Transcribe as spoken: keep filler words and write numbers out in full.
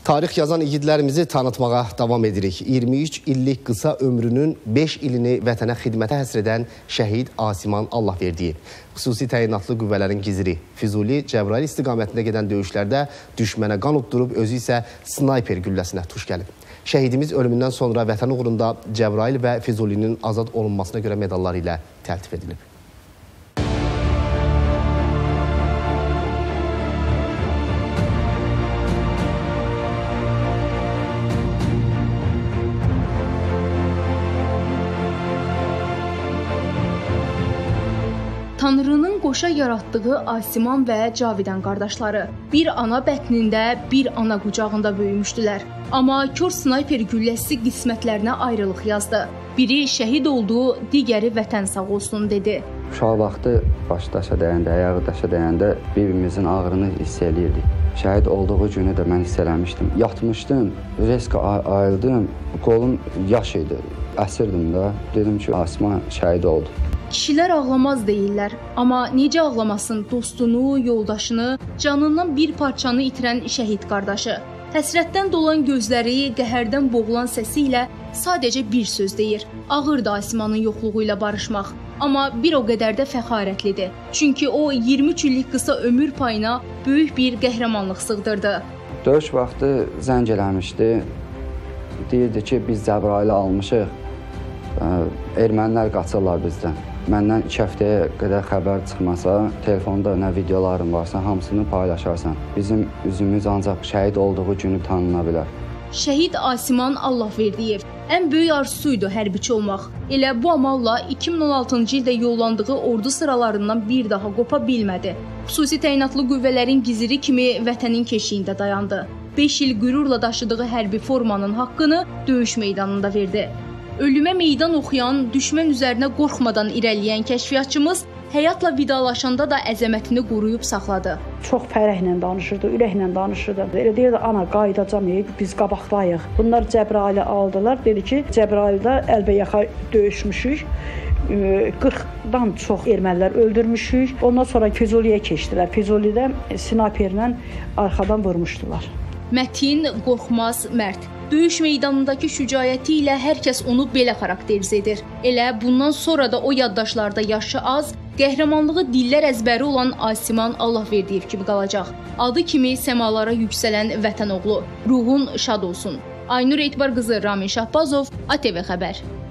Tarix yazan igidlərimizi tanıtmağa davam edirik. iyirmi üç illik qısa ömrünün beş ilini vətənə xidmətə həsr edən şəhid Asiman Allahverdiyev. Xüsusi təyinatlı qüvvələrin giziri Füzuli, Cəbrayıl istiqamətində gedən döyüşlərdə düşmənə qan utdurub, özü isə snayper gülləsinə tuş gəlib. Şəhidimiz ölümündən sonra vətən uğrunda Cəbrayıl və Füzulinin azad olunmasına görə medalları ilə təltif edilib. Tanrının qoşa yaratdığı Asiman və Cavidan qardaşları bir ana bətnində, bir ana qucağında böyümüşdülər. Amma kör snayper gülləsi qismətlərinə ayrılıq yazdı. Biri şəhid oldu, digəri vətən sağ olsun dedi. Uşaq vaxtı baş daşa dəyəndə, ayağı daşa dəyəndə bir-birimizin ağrını hiss eləyirdik. Şəhid olduğu günü də mən hiss eləmişdim. Yatmışdım, reska ayıldım, qolum yaş idi, əsirdim də. Dedim ki, Asiman şəhid oldu. Kişilər ağlamaz deyirlər, amma necə ağlamasın dostunu, yoldaşını, canından bir parçanı itirən şəhid qardaşı. Həsrətdən dolan gözləri, qəhərdən boğulan səsi ilə sadəcə bir söz deyir. Ağırdır Asimanın yoxluğu ilə barışmaq, amma bir o qədər də fəxarətlidir. Çünki o iyirmi üç illik qısa ömür payına böyük bir qəhrəmanlıq sığdırdı. Döyüş vaxtı zəng eləmişdi, deyirdi ki, biz Cəbrayılı almışıq, ermənilər qaçırlar bizdən. Məndən iki həftəyə qədər xəbər çıxmasa, telefonda nə videolarım varsa, hamısını paylaşarsan. Bizim üzümüz ancaq şəhid olduğu günü tanına bilər. Şəhid Asiman Allahverdiyev ən böyük arzusuydu hərbiçi olmaq. Elə bu amalla iki min on altıncı ildə yollandığı ordu sıralarından bir daha qopa bilmədi. Xüsusi təyinatlı qüvvələrin giziri kimi vətənin keşiyində dayandı. beş il qürurla daşıdığı hərbi formanın haqqını döyüş meydanında verdi. Ölümə meydan oxuyan, düşmən üzərinə qorxmadan irəliləyən kəşfiyyatçımız həyatla vidalaşanda da əzəmətini qoruyub saxladı. Çox fərəhlə danışırdı, ürəklə danışırdı. Elə deyirdi, ana qayıdacam, biz qabaqdayıq. Bunlar Cəbrayılı aldılar, dedi ki, Cəbrayılda əlbəyaxa döyüşmüşük. qırxdan çox ermənilər öldürmüşük. Ondan sonra Füzuliyə keçdilər. Füzulidə snayperlə arxadan vurmuşdular. Mətin, qorxmaz, mərd. Döyüş meydanındakı şücaəti ilə hər kəs onu belə xarakteriz edir. Elə bundan sonra da o yaddaşlarda yaşı az, qəhrəmanlığı dillər əzbəri olan Asiman Allahverdiyev kimi qalacaq. Adı kimi səmalara yüksələn vətən oğlu. Ruhun şad olsun. Aynur Etibar qızı Ramin Şahbazov, A T V Xəbər.